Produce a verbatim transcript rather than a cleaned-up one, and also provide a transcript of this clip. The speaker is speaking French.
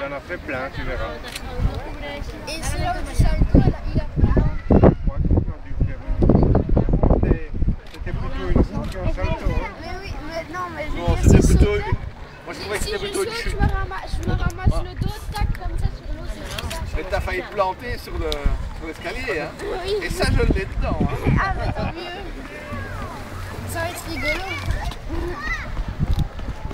en a fait plein, tu verras. Et c'est là où du salto, il a fait. Moi, tu as dû faire une... C'était plutôt une route qu'un salto. Hein. Mais oui, mais non, mais je Non, veux c'était dire, si plutôt... je saute, Moi je trouvais que si c'était je plutôt une saute, chute. je me ramasse, je me ramasse le dos, tac, comme ça sur l'eau, c'est tout ça. Mais t'as failli te planter sur le sur l'escalier, hein. Oui. Et ça, je l'ai dedans. Hein. Ah, mais tant mieux. Ça va être rigolo.